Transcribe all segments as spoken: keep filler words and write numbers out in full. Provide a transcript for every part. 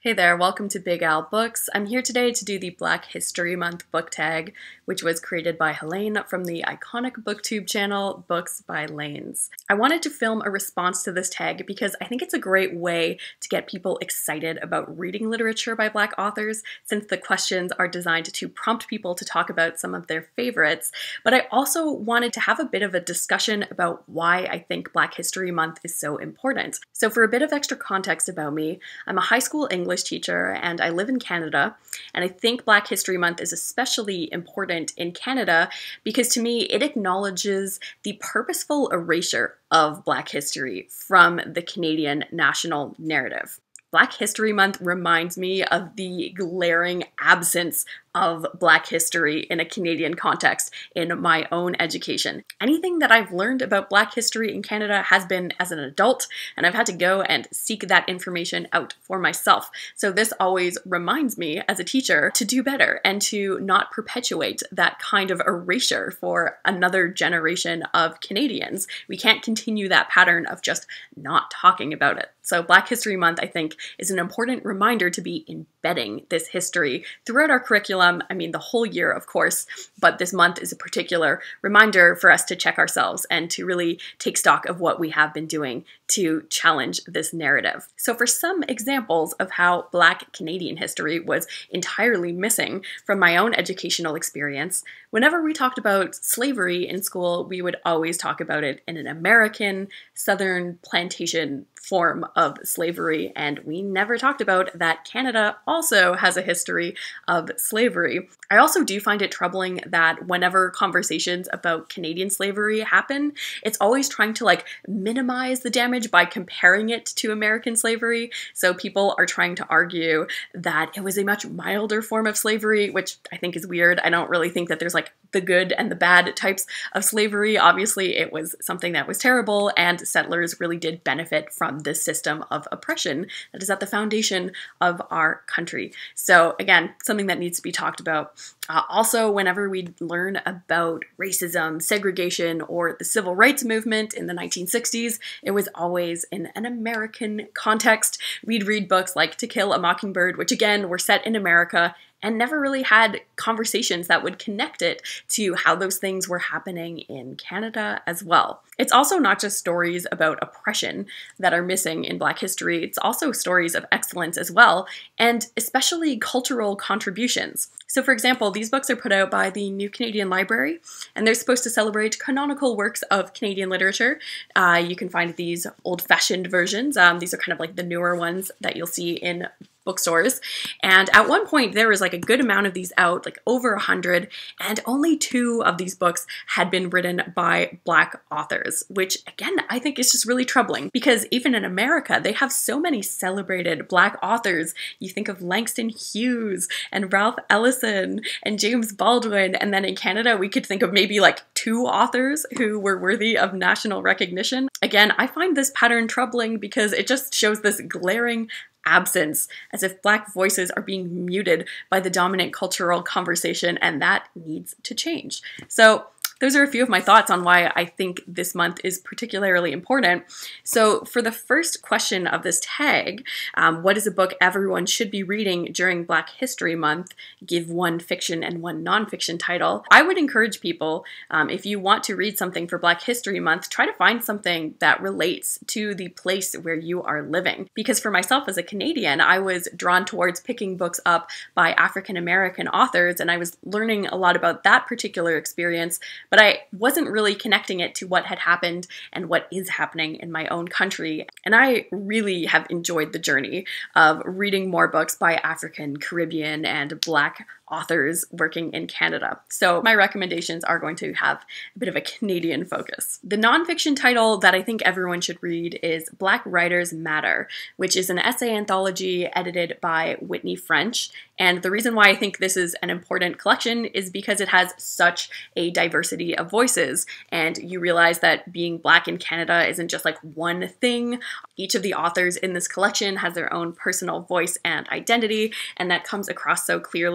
Hey there, welcome to Big Al Books. I'm here today to do the Black History Month book tag, which was created by Helene from the iconic booktube channel Books by Lanes. I wanted to film a response to this tag because I think it's a great way to get people excited about reading literature by Black authors, since the questions are designed to prompt people to talk about some of their favorites. But I also wanted to have a bit of a discussion about why I think Black History Month is so important. So for a bit of extra context about me, I'm a high school English English teacher and I live in Canada, and I think Black History Month is especially important in Canada because to me it acknowledges the purposeful erasure of Black history from the Canadian national narrative. Black History Month reminds me of the glaring absence of Black history in a Canadian context in my own education. Anything that I've learned about Black history in Canada has been as an adult, and I've had to go and seek that information out for myself. So this always reminds me as a teacher to do better and to not perpetuate that kind of erasure for another generation of Canadians. We can't continue that pattern of just not talking about it. So Black History Month, I think, is an important reminder to be embedding this history throughout our curriculum. I mean, the whole year, of course, but this month is a particular reminder for us to check ourselves and to really take stock of what we have been doing to challenge this narrative. So for some examples of how Black Canadian history was entirely missing from my own educational experience, whenever we talked about slavery in school, we would always talk about it in an American Southern plantation form of slavery, and we never talked about that Canada also has a history of slavery. I also do find it troubling that whenever conversations about Canadian slavery happen, it's always trying to like minimize the damage by comparing it to American slavery. So people are trying to argue that it was a much milder form of slavery, which I think is weird. I don't really think that there's like the good and the bad types of slavery. Obviously, it was something that was terrible, and settlers really did benefit from this system of oppression that is at the foundation of our country. So again, something that needs to be talked about. Uh, also, whenever we learn about racism, segregation, or the civil rights movement in the nineteen sixties, it was always in an American context. We'd read books like To Kill a Mockingbird, which again were set in America, and never really had conversations that would connect it to how those things were happening in Canada as well. It's also not just stories about oppression that are missing in Black history, it's also stories of excellence as well, and especially cultural contributions. So for example, these books are put out by the New Canadian Library, and they're supposed to celebrate canonical works of Canadian literature. Uh, you can find these old-fashioned versions. Um, these are kind of like the newer ones that you'll see in bookstores. And at one point there was like a good amount of these out, like over a hundred, and only two of these books had been written by Black authors, which again, I think is just really troubling because even in America, they have so many celebrated Black authors. You think of Langston Hughes and Ralph Ellison and James Baldwin, and then in Canada, we could think of maybe like two authors who were worthy of national recognition. Again, I find this pattern troubling because it just shows this glaring absence, as if Black voices are being muted by the dominant cultural conversation, and that needs to change. So those are a few of my thoughts on why I think this month is particularly important. So for the first question of this tag, um, what is a book everyone should be reading during Black History Month? Give one fiction and one nonfiction title. I would encourage people, um, if you want to read something for Black History Month, try to find something that relates to the place where you are living. Because for myself as a Canadian, I was drawn towards picking books up by African American authors, and I was learning a lot about that particular experience, but I wasn't really connecting it to what had happened and what is happening in my own country. And I really have enjoyed the journey of reading more books by African, Caribbean, and Black authors working in Canada. So my recommendations are going to have a bit of a Canadian focus. The nonfiction title that I think everyone should read is Black Writers Matter, which is an essay anthology edited by Whitney French. And the reason why I think this is an important collection is because it has such a diversity of voices, and you realize that being Black in Canada isn't just like one thing. Each of the authors in this collection has their own personal voice and identity, and that comes across so clearly. So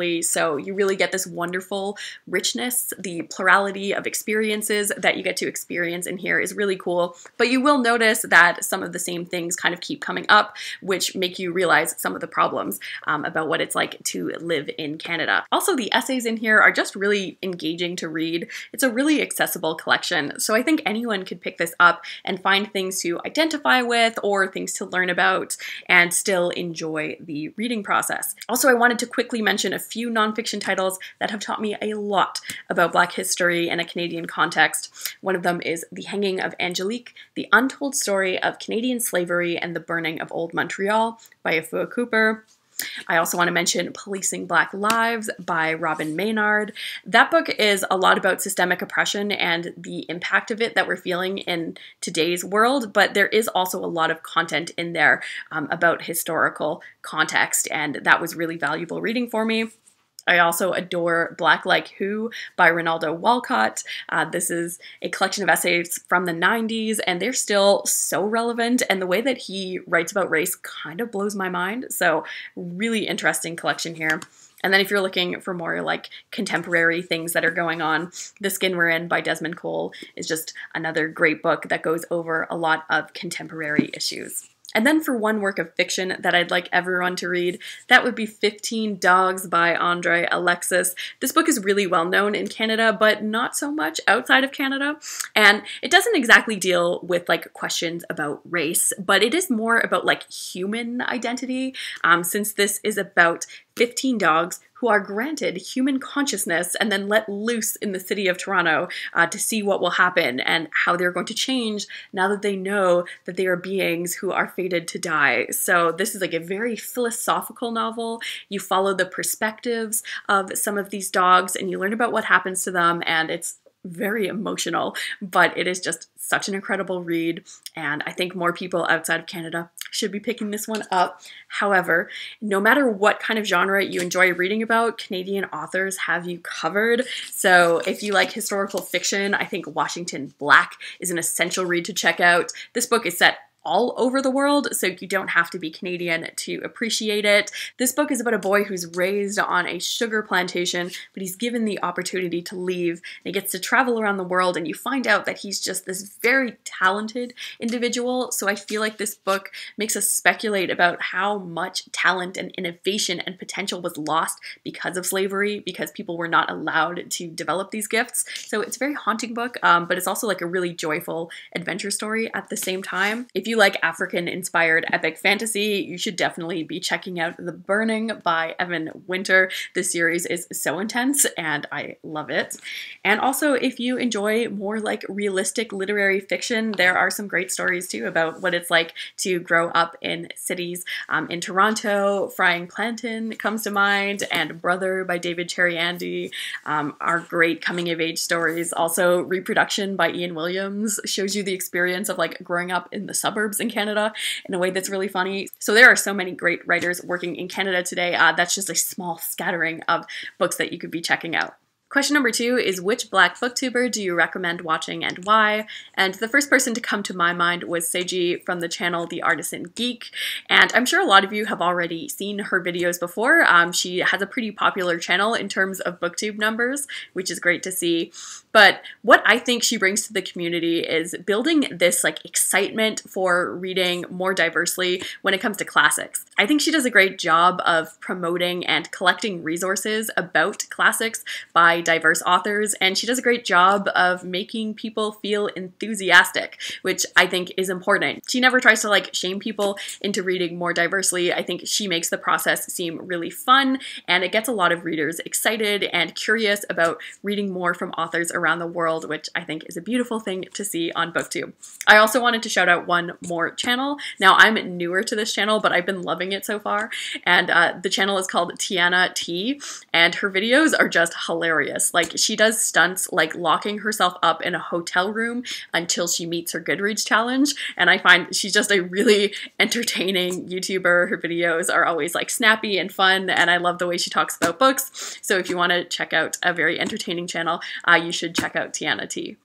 So you really get this wonderful richness. The plurality of experiences that you get to experience in here is really cool. But you will notice that some of the same things kind of keep coming up, which make you realize some of the problems um, about what it's like to live in Canada. Also, the essays in here are just really engaging to read. It's a really accessible collection, so I think anyone could pick this up and find things to identify with or things to learn about and still enjoy the reading process. Also, I wanted to quickly mention a few nonfiction titles that have taught me a lot about Black history in a Canadian context. One of them is The Hanging of Angelique, The Untold Story of Canadian Slavery and the Burning of Old Montreal by Afua Cooper. I also want to mention Policing Black Lives by Robin Maynard. That book is a lot about systemic oppression and the impact of it that we're feeling in today's world, but there is also a lot of content in there um, about historical context, and that was really valuable reading for me. I also adore Black Like Who by Ronaldo Walcott. Uh, this is a collection of essays from the nineties, and they're still so relevant, and the way that he writes about race kind of blows my mind. So really interesting collection here. And then if you're looking for more like contemporary things that are going on, The Skin We're In by Desmond Cole is just another great book that goes over a lot of contemporary issues. And then for one work of fiction that I'd like everyone to read, that would be fifteen Dogs by Andre Alexis. This book is really well known in Canada, but not so much outside of Canada. And it doesn't exactly deal with like questions about race, but it is more about like human identity, um, since this is about fifteen dogs who are granted human consciousness and then let loose in the city of Toronto uh, to see what will happen and how they're going to change now that they know that they are beings who are fated to die. So this is like a very philosophical novel. You follow the perspectives of some of these dogs and you learn about what happens to them, and it's very emotional, but it is just such an incredible read, and I think more people outside of Canada should be picking this one up. However, no matter what kind of genre you enjoy reading about, Canadian authors have you covered. So if you like historical fiction, I think Washington Black is an essential read to check out. This book is set all over the world, so you don't have to be Canadian to appreciate it. This book is about a boy who's raised on a sugar plantation, but he's given the opportunity to leave, and he gets to travel around the world, and you find out that he's just this very talented individual. So I feel like this book makes us speculate about how much talent and innovation and potential was lost because of slavery, because people were not allowed to develop these gifts. So it's a very haunting book, um, but it's also like a really joyful adventure story at the same time. If you you like African-inspired epic fantasy, you should definitely be checking out The Burning by Evan Winter. This series is so intense and I love it. And also, if you enjoy more like realistic literary fiction, there are some great stories too about what it's like to grow up in cities. Um, in Toronto, Frying Plantain comes to mind, and Brother by David Cherry-Andy um, are great coming-of-age stories. Also, Reproduction by Ian Williams shows you the experience of like growing up in the suburbs in Canada in a way that's really funny. So there are so many great writers working in Canada today. Uh, that's just a small scattering of books that you could be checking out. Question number two is, which Black booktuber do you recommend watching and why? And the first person to come to my mind was Seiji from the channel The Artisan Geek, and I'm sure a lot of you have already seen her videos before. Um, she has a pretty popular channel in terms of booktube numbers, which is great to see. But what I think she brings to the community is building this like excitement for reading more diversely when it comes to classics. I think she does a great job of promoting and collecting resources about classics by diverse authors, and she does a great job of making people feel enthusiastic, which I think is important. She never tries to like shame people into reading more diversely. I think she makes the process seem really fun, and it gets a lot of readers excited and curious about reading more from authors around the world, which I think is a beautiful thing to see on BookTube. I also wanted to shout out one more channel. Now, I'm newer to this channel, but I've been loving it so far, and uh, the channel is called Tiana T, and her videos are just hilarious. Like, she does stunts like locking herself up in a hotel room until she meets her Goodreads challenge, and I find she's just a really entertaining YouTuber. Her videos are always like snappy and fun, and I love the way she talks about books. So if you want to check out a very entertaining channel, uh, you should check out Tiana T.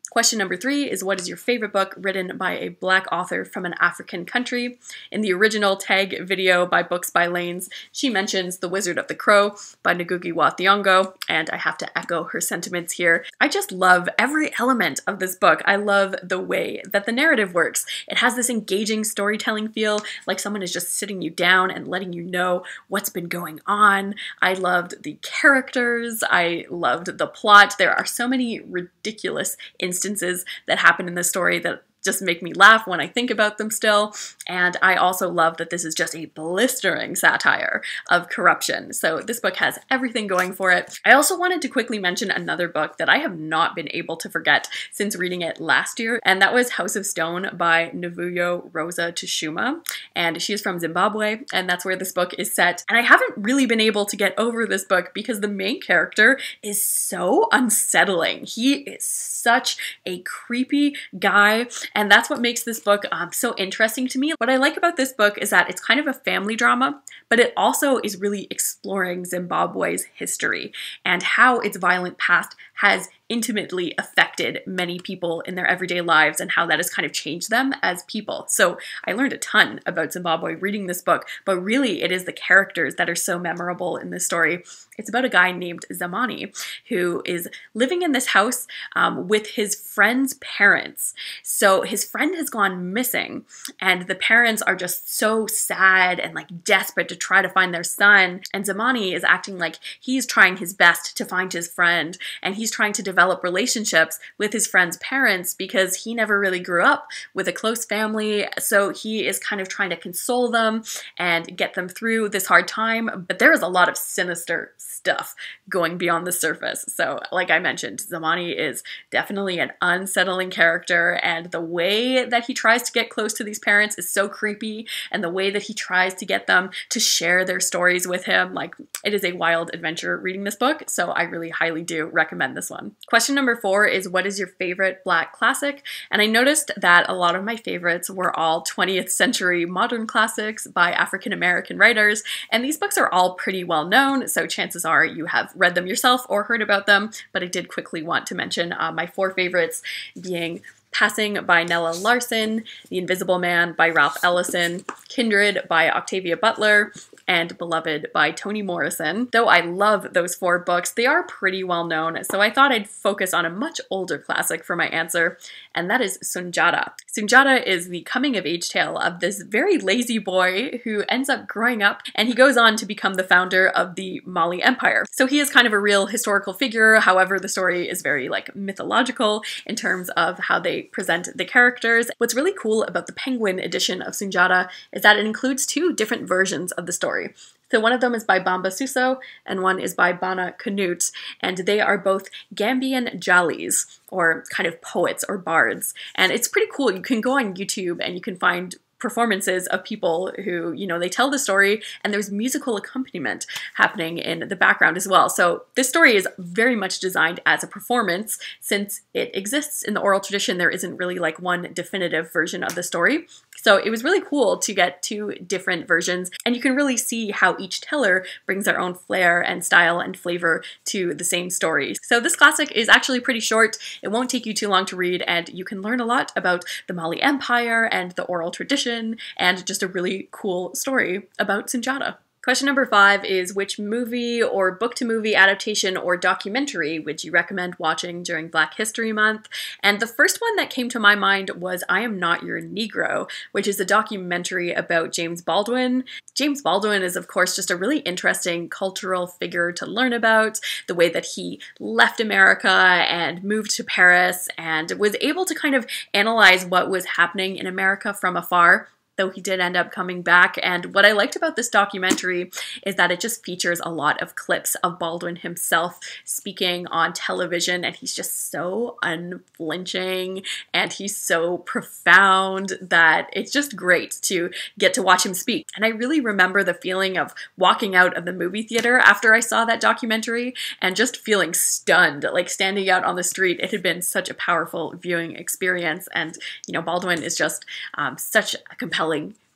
Question number three is, what is your favorite book written by a Black author from an African country? In the original tag video by Books by Lanes, she mentions The Wizard of the Crow by Ngugi wa Thiong'o, and I have to echo her sentiments here. I just love every element of this book. I love the way that the narrative works. It has this engaging storytelling feel, like someone is just sitting you down and letting you know what's been going on. I loved the characters. I loved the plot. There are so many ridiculous instances that happen in this story that just make me laugh when I think about them still. And I also love that this is just a blistering satire of corruption. So this book has everything going for it. I also wanted to quickly mention another book that I have not been able to forget since reading it last year, and that was House of Stone by Novuyo Rosa Tushuma. And she is from Zimbabwe, and that's where this book is set. And I haven't really been able to get over this book because the main character is so unsettling. He is such a creepy guy, and that's what makes this book um, so interesting to me. What I like about this book is that it's kind of a family drama, but it also is really exploring Zimbabwe's history and how its violent past has intimately affected many people in their everyday lives and how that has kind of changed them as people. So I learned a ton about Zimbabwe reading this book, but really it is the characters that are so memorable in this story. It's about a guy named Zamani who is living in this house um, with his friend's parents. So his friend has gone missing, and the parents are just so sad and like desperate to try to find their son. And Zamani is acting like he's trying his best to find his friend, and he's trying to develop relationships with his friend's parents because he never really grew up with a close family. So he is kind of trying to console them and get them through this hard time. But there is a lot of sinister stuff going beyond the surface. So like I mentioned, Zamani is definitely an unsettling character, and the way that he tries to get close to these parents is so creepy, and the way that he tries to get them to share their stories with him, like, it is a wild adventure reading this book. So I really highly do recommend this one. Question number four is, what is your favorite Black classic? And I noticed that a lot of my favorites were all twentieth century modern classics by African American writers, and these books are all pretty well known, so chances are you have read them yourself or heard about them, but I did quickly want to mention uh, my four favorites being Passing by Nella Larsen, The Invisible Man by Ralph Ellison, Kindred by Octavia Butler, and Beloved by Toni Morrison. Though I love those four books, they are pretty well known, so I thought I'd focus on a much older classic for my answer, and that is Sunjata. Sunjata is the coming-of-age tale of this very lazy boy who ends up growing up, and he goes on to become the founder of the Mali Empire. So he is kind of a real historical figure, however the story is very like mythological in terms of how they present the characters. What's really cool about the Penguin edition of Sunjata is that it includes two different versions of the story. So one of them is by Bamba Suso and one is by Bana Canute, and they are both Gambian Jalis, or kind of poets or bards. And it's pretty cool. You can go on YouTube and you can find performances of people who, you know, they tell the story, and there's musical accompaniment happening in the background as well. So this story is very much designed as a performance. Since it exists in the oral tradition, there isn't really like one definitive version of the story. So it was really cool to get two different versions, and you can really see how each teller brings their own flair and style and flavor to the same story. So this classic is actually pretty short. It won't take you too long to read, and you can learn a lot about the Mali Empire and the oral tradition, and just a really cool story about Sunjata. Question number five is, which movie or book-to-movie adaptation or documentary would you recommend watching during Black History Month? And the first one that came to my mind was I Am Not Your Negro, which is a documentary about James Baldwin. James Baldwin is, of course, just a really interesting cultural figure to learn about, the way that he left America and moved to Paris and was able to kind of analyze what was happening in America from afar, though he did end up coming back. And what I liked about this documentary is that it just features a lot of clips of Baldwin himself speaking on television, and he's just so unflinching and he's so profound that it's just great to get to watch him speak. And I really remember the feeling of walking out of the movie theater after I saw that documentary and just feeling stunned, like standing out on the street. It had been such a powerful viewing experience, and you know, Baldwin is just um, such a compelling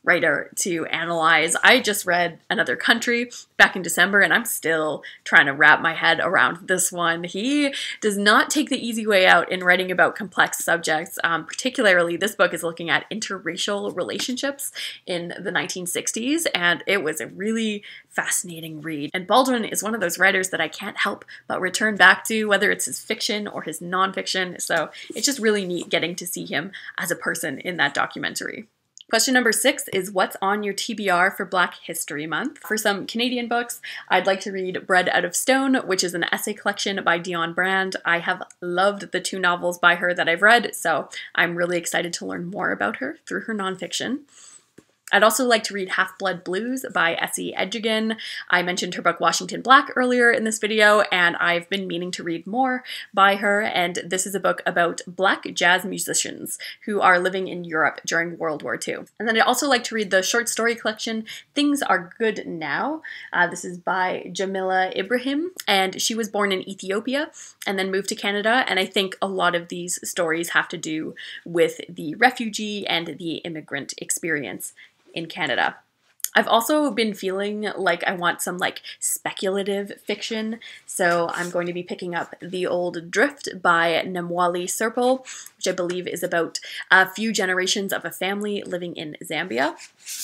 writer to analyze. I just read Another Country back in December, and I'm still trying to wrap my head around this one. He does not take the easy way out in writing about complex subjects. Um, particularly, this book is looking at interracial relationships in the nineteen sixties, and it was a really fascinating read. And Baldwin is one of those writers that I can't help but return back to, whether it's his fiction or his nonfiction. So it's just really neat getting to see him as a person in that documentary. Question number six is what's on your T B R for Black History Month? For some Canadian books, I'd like to read Bread Out of Stone, which is an essay collection by Dionne Brand. I have loved the two novels by her that I've read, so I'm really excited to learn more about her through her nonfiction. I'd also like to read Half-Blood Blues by Essie Edgegen. I mentioned her book Washington Black earlier in this video, and I've been meaning to read more by her, and this is a book about Black jazz musicians who are living in Europe during World War Two. And then I'd also like to read the short story collection Things Are Good Now. Uh, this is by Jamila Ibrahim, and she was born in Ethiopia and then moved to Canada, and I think a lot of these stories have to do with the refugee and the immigrant experience in Canada. I've also been feeling like I want some like speculative fiction, so I'm going to be picking up The Old Drift by Nemwali Serpil, which I believe is about a few generations of a family living in Zambia.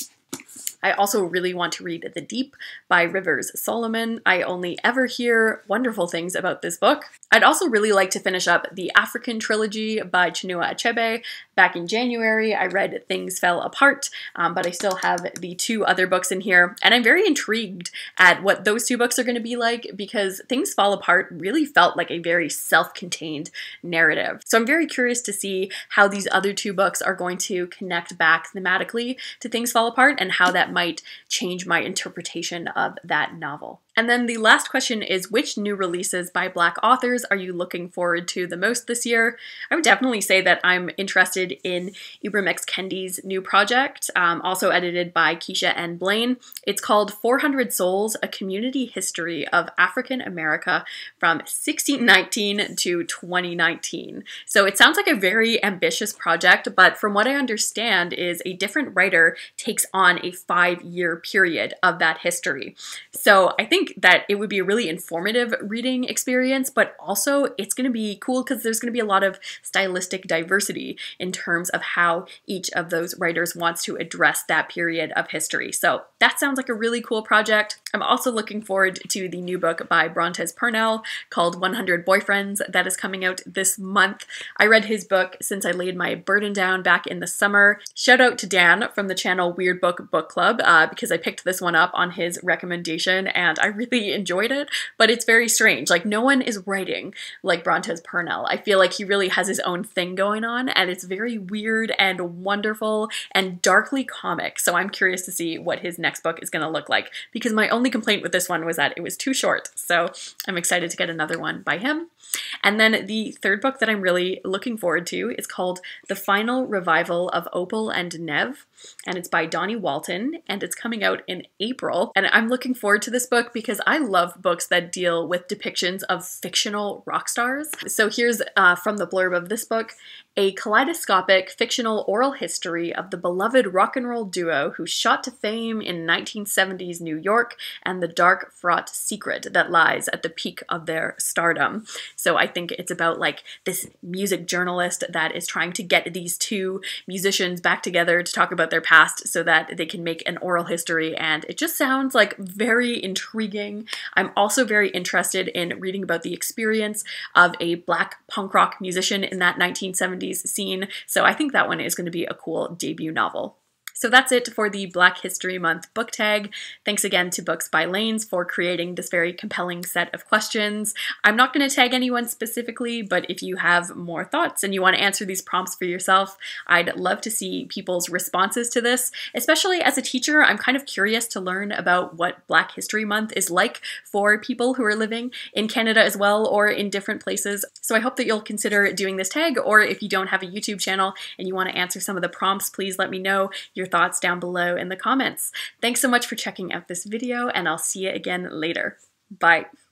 I also really want to read The Deep by Rivers Solomon. I only ever hear wonderful things about this book. I'd also really like to finish up the African Trilogy by Chinua Achebe. Back in January, I read Things Fell Apart, um, but I still have the two other books in here, and I'm very intrigued at what those two books are going to be like because Things Fall Apart really felt like a very self-contained narrative. So I'm very curious to see how these other two books are going to connect back thematically to Things Fall Apart and how that might change my interpretation of that novel. And then the last question is, which new releases by Black authors are you looking forward to the most this year? I would definitely say that I'm interested in Ibram X. Kendi's new project, um, also edited by Keisha N. Blaine. It's called four hundred Souls, A Community History of African America from sixteen nineteen to twenty nineteen. So it sounds like a very ambitious project, but from what I understand is a different writer takes on a five-year period of that history. So I think that it would be a really informative reading experience, but also it's going to be cool because there's going to be a lot of stylistic diversity in terms of how each of those writers wants to address that period of history. So that sounds like a really cool project. I'm also looking forward to the new book by Brontez Purnell called one hundred Boyfriends that is coming out this month. I read his book Since I Laid My Burden Down back in the summer. Shout out to Dan from the channel Weird Book Book Club uh, because I picked this one up on his recommendation and I really enjoyed it, but it's very strange. Like, no one is writing like Brontez Purnell. I feel like he really has his own thing going on, and it's very weird and wonderful and darkly comic. So I'm curious to see what his next book is going to look like, because my only complaint with this one was that it was too short. So I'm excited to get another one by him. And then the third book that I'm really looking forward to is called The Final Revival of Opal and Nev, and it's by Donnie Walton, and it's coming out in April. And I'm looking forward to this book because I love books that deal with depictions of fictional rock stars. So here's uh, from the blurb of this book: a kaleidoscopic fictional oral history of the beloved rock and roll duo who shot to fame in nineteen seventies New York and the dark, fraught secret that lies at the peak of their stardom. So I think it's about like this music journalist that is trying to get these two musicians back together to talk about their past so that they can make an oral history, and it just sounds like very intriguing. I'm also very interested in reading about the experience of a Black punk rock musician in that nineteen seventies scene, so I think that one is going to be a cool debut novel. So that's it for the Black History Month book tag. Thanks again to Books by Lanes for creating this very compelling set of questions. I'm not going to tag anyone specifically, but if you have more thoughts and you want to answer these prompts for yourself, I'd love to see people's responses to this. Especially as a teacher, I'm kind of curious to learn about what Black History Month is like for people who are living in Canada as well, or in different places. So I hope that you'll consider doing this tag, or if you don't have a YouTube channel and you want to answer some of the prompts, please let me know your thoughts down below in the comments. Thanks so much for checking out this video, and I'll see you again later. Bye.